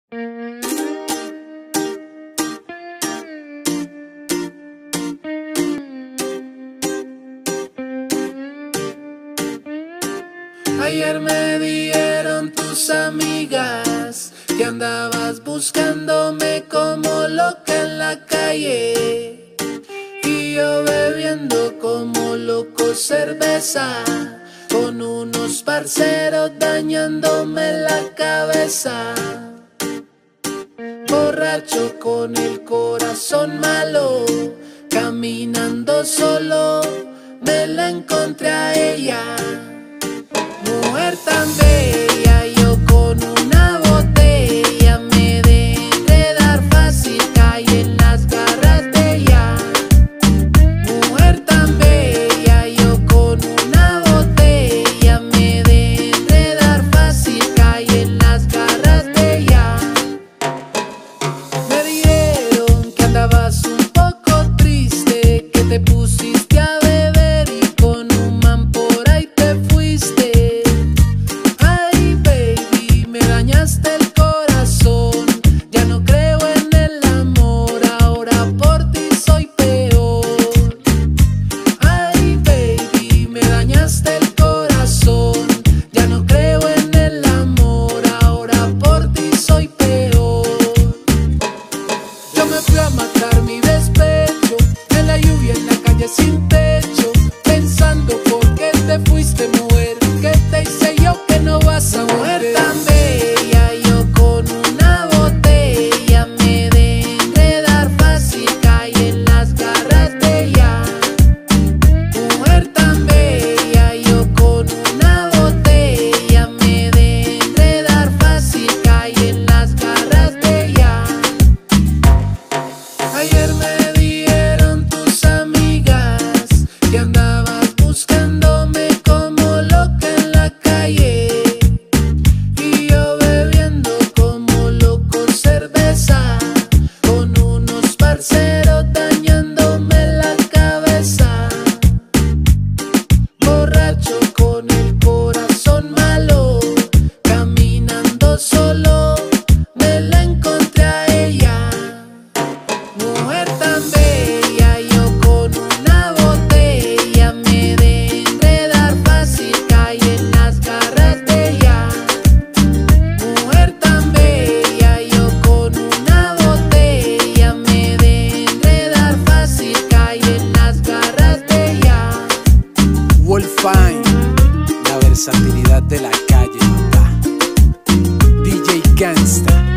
Ayer me dijeron tus amigas que andabas buscándome como loca en la calle, y yo bebiendo como loco cerveza con unos parceros dañándome la cabeza. Borracho con el corazón malo, caminando solo, me la encontré a ella. Mujer tan bella, yo con una botella me dejé enredar fácil, caí en las garras de ella. Mujer tan bella, yo con una botella me dejé enredar fácil, caí en las garras de ella. Me dijeron que andabas un poco triste, que te pusiste a beber y con un man por ahí te fuiste. El corazón, ya no creo en el amor, ahora por ti soy peor. Ay baby, me dañaste el corazón, ya no creo en el amor, ahora por ti soy peor. Yo me fui a matar mi despecho, en la lluvia, en la calle sin techo, pensando por qué te fuiste, mujer, ¿qué te hice yo que no vas a volver? Tan bella, yo con una botella me dejé enredar fácil, caí en las garras de ella. Mujer tan bella, yo con una botella me dejé enredar fácil, caí en las garras de ella. Ayer me dijeron tus amigas que andabas buscándome como loca en la calle, y yo bebiendo como loco cerveza con unos parceros dañándome la cabeza. Borracho con el corazón malo, caminando solo, me la encontré a ella. Mujer tan bella, yo con una botella me dejé enredar fácil, caí en las garras de ella. Mujer tan bella, yo con una botella me dejé enredar fácil, caí en las garras de ella. Wolfine, la versatilidad de la calle, DJ Gangsta.